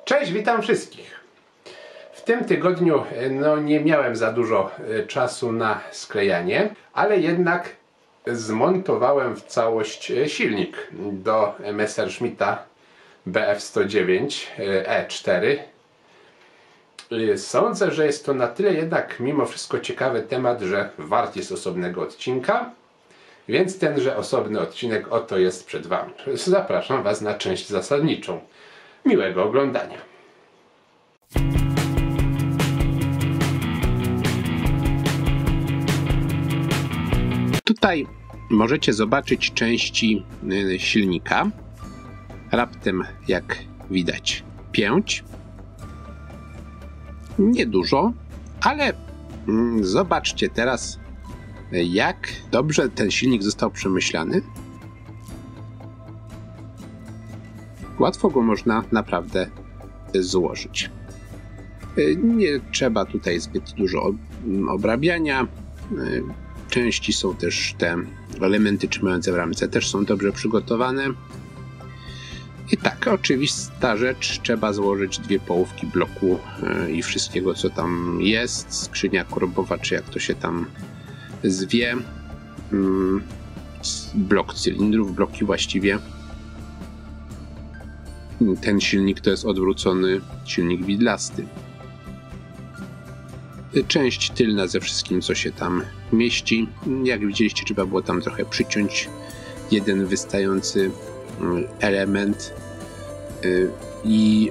Cześć, witam wszystkich. W tym tygodniu nie miałem za dużo czasu na sklejanie, ale jednak zmontowałem w całość silnik do Messerschmitta Bf109 E4. Sądzę, że jest to na tyle jednak mimo wszystko ciekawy temat, że wart jest osobnego odcinka, więc tenże osobny odcinek oto jest przed Wami. Zapraszam Was na część zasadniczą. Miłego oglądania. Tutaj możecie zobaczyć części silnika. Raptem, jak widać, 5. Niedużo, ale zobaczcie teraz, jak dobrze ten silnik został przemyślany. Łatwo go można naprawdę złożyć. Nie trzeba tutaj zbyt dużo obrabiania. Części są też te elementy trzymające w ramce, też są dobrze przygotowane. I tak, oczywista rzecz, trzeba złożyć 2 połówki bloku i wszystkiego, co tam jest. Skrzynia korbowa, czy jak to się tam zwie. Blok cylindrów, bloki właściwie. Ten silnik to jest odwrócony silnik widlasty. Część tylna ze wszystkim, co się tam mieści. Jak widzieliście, trzeba było tam trochę przyciąć jeden wystający element i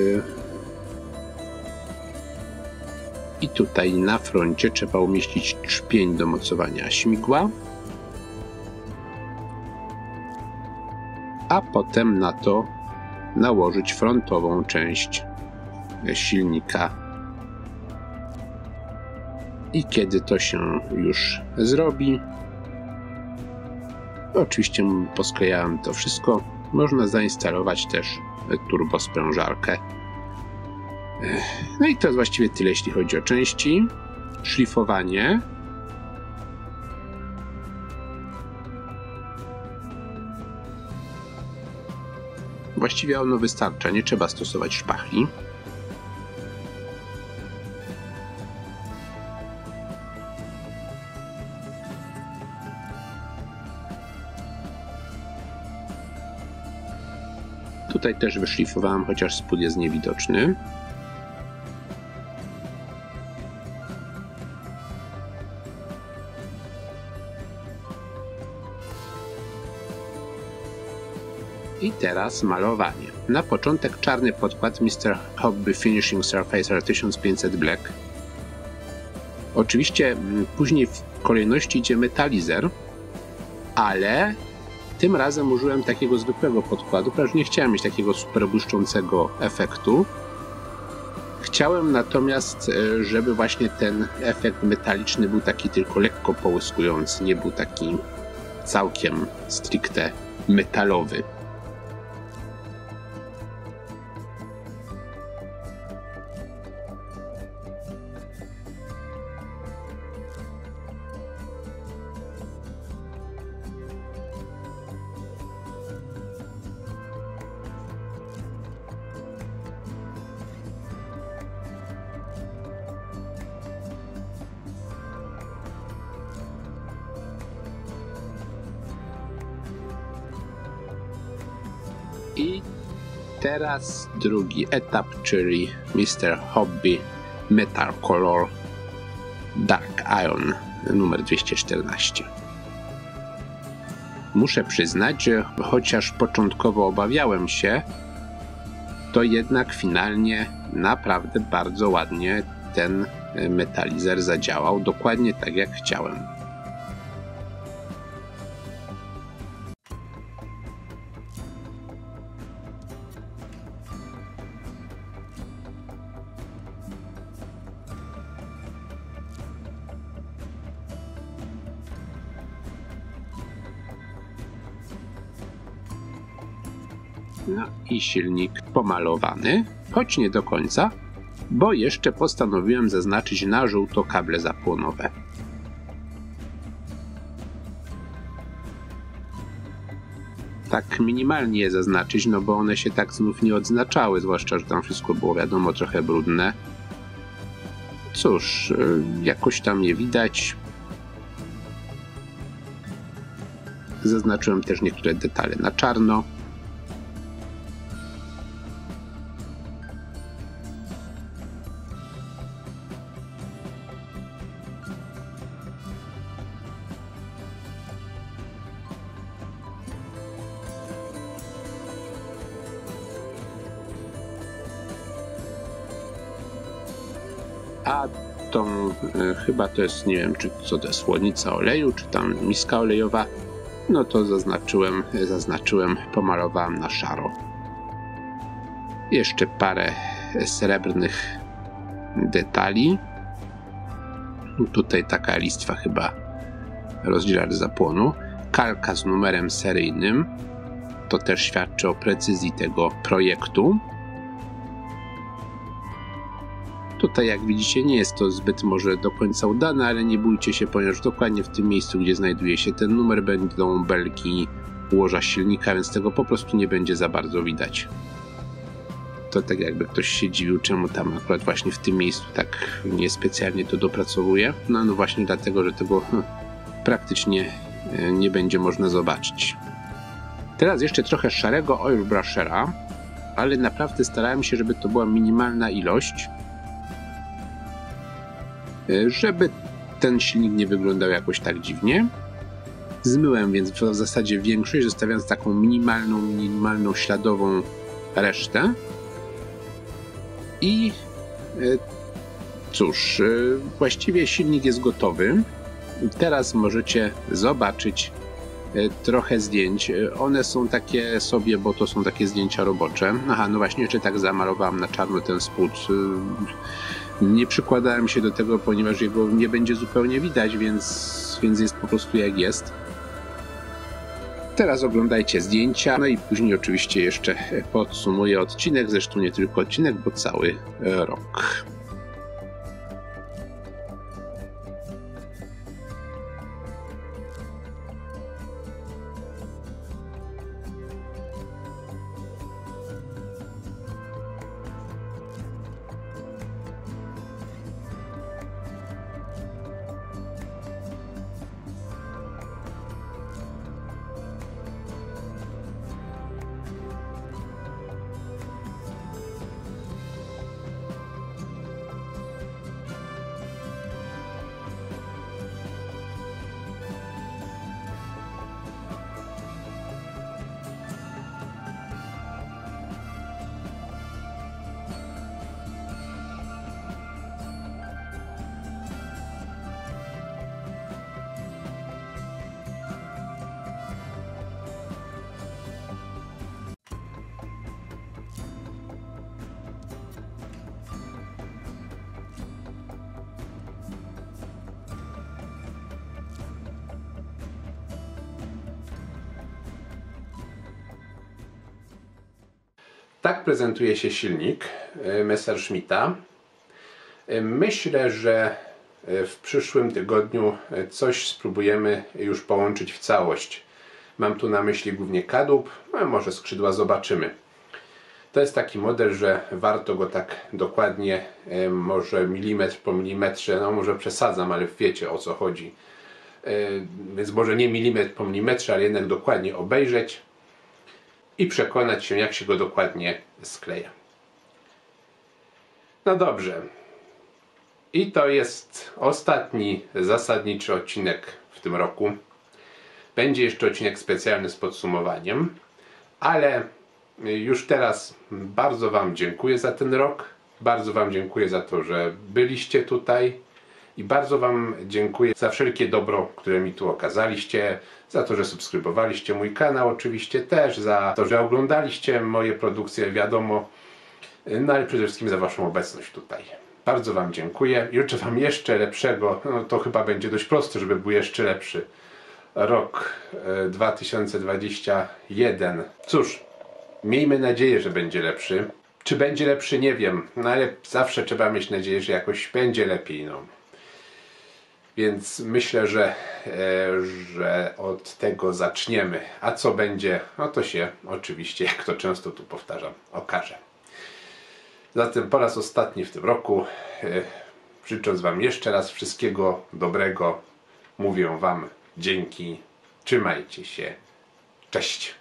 tutaj na froncie trzeba umieścić trzpień do mocowania śmigła, a potem na to nałożyć frontową część silnika. I kiedy to się już zrobi, oczywiście posklejałem to wszystko, można zainstalować też turbosprężarkę. No i to jest właściwie tyle, jeśli chodzi o części. Szlifowanie. Właściwie ono wystarcza, nie trzeba stosować szpachli. Tutaj też wyszlifowałem, chociaż spód jest niewidoczny. I teraz malowanie. Na początek czarny podkład Mr. Hobby Finishing Surfacer 1500 Black. Oczywiście później w kolejności idzie metalizer, ale tym razem użyłem takiego zwykłego podkładu, ponieważ nie chciałem mieć takiego super błyszczącego efektu. Chciałem natomiast, żeby właśnie ten efekt metaliczny był taki tylko lekko połyskujący, nie był taki całkiem stricte metalowy. I teraz drugi etap, czyli Mr. Hobby Metal Color Dark Iron numer 214. Muszę przyznać, że chociaż początkowo obawiałem się, to jednak finalnie naprawdę bardzo ładnie ten metalizer zadziałał, dokładnie tak jak chciałem. No i silnik pomalowany, choć nie do końca, bo jeszcze postanowiłem zaznaczyć na żółto kable zapłonowe. tak minimalnie je zaznaczyć, no bo one się tak znów nie odznaczały, zwłaszcza, że tam wszystko było wiadomo trochę brudne. Cóż, jakoś tam je widać. Zaznaczyłem też niektóre detale na czarno. A tą, chyba to jest, nie wiem, czy co to jest, chłodnica oleju, czy tam miska olejowa, no to zaznaczyłem, pomalowałem na szaro. Jeszcze parę srebrnych detali. Tutaj taka listwa chyba rozdzielacz zapłonu. Kalka z numerem seryjnym. To też świadczy o precyzji tego projektu. Tutaj, jak widzicie, nie jest to zbyt może do końca udane, ale nie bójcie się, ponieważ dokładnie w tym miejscu, gdzie znajduje się ten numer, będą belki łoża silnika, więc tego po prostu nie będzie za bardzo widać. To tak jakby ktoś się dziwił, czemu tam akurat właśnie w tym miejscu tak niespecjalnie to dopracowuje. No właśnie dlatego, że tego praktycznie nie będzie można zobaczyć. Teraz jeszcze trochę szarego oil brushera, ale naprawdę starałem się, żeby to była minimalna ilość, żeby ten silnik nie wyglądał jakoś tak dziwnie. Zmyłem więc w zasadzie większość, zostawiając taką minimalną śladową resztę. I cóż, właściwie silnik jest gotowy. Teraz możecie zobaczyć trochę zdjęć. One są takie sobie, bo to są takie zdjęcia robocze. Aha, no właśnie, jeszcze tak zamalowałem na czarno ten spód. Nie przykładałem się do tego, ponieważ jego nie będzie zupełnie widać, więc jest po prostu jak jest. Teraz oglądajcie zdjęcia, no i później oczywiście jeszcze podsumuję odcinek, zresztą nie tylko odcinek, bo cały rok. Tak prezentuje się silnik Messerschmitta. Myślę, że w przyszłym tygodniu coś spróbujemy już połączyć w całość. Mam tu na myśli głównie kadłub, a może skrzydła, zobaczymy. To jest taki model, że warto go tak dokładnie, może milimetr po milimetrze, no może przesadzam, ale wiecie, o co chodzi. Więc może nie milimetr po milimetrze, ale jednak dokładnie obejrzeć i przekonać się, jak się go dokładnie skleja. No dobrze. I to jest ostatni zasadniczy odcinek w tym roku. Będzie jeszcze odcinek specjalny z podsumowaniem, ale już teraz bardzo Wam dziękuję za ten rok. Bardzo Wam dziękuję za to, że byliście tutaj i bardzo Wam dziękuję za wszelkie dobro, które mi tu okazaliście, za to, że subskrybowaliście mój kanał, oczywiście też za to, że oglądaliście moje produkcje, wiadomo, no ale przede wszystkim za Waszą obecność tutaj. Bardzo Wam dziękuję i życzę Wam jeszcze lepszego, no to chyba będzie dość proste, żeby był jeszcze lepszy rok 2021. Cóż, miejmy nadzieję, że będzie lepszy. Czy będzie lepszy, nie wiem, no ale zawsze trzeba mieć nadzieję, że jakoś będzie lepiej, no. Więc myślę, że od tego zaczniemy. A co będzie, no to się oczywiście, jak to często tu powtarzam, okaże. Zatem po raz ostatni w tym roku, życząc Wam jeszcze raz wszystkiego dobrego, mówię Wam dzięki, trzymajcie się, cześć.